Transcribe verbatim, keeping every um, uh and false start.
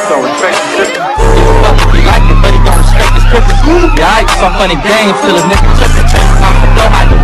don't respect the trippin'. Fuck if he like it, but he don't respect his trippin'. Yeah, I saw funny games till a nigga trippin'. I'm the blow, I